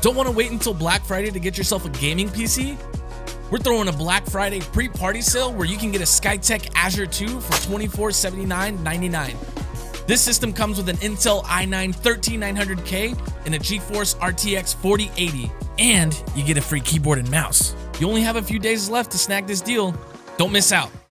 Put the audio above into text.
Don't want to wait until Black Friday to get yourself a gaming PC? We're throwing a Black Friday pre-party sale where you can get a Skytech Azure 2 for $2479.99. This system comes with an Intel i9 13900K and a Geforce RTX 4080, and you get a free keyboard and mouse. You only have a few days left to snag this deal. Don't miss out.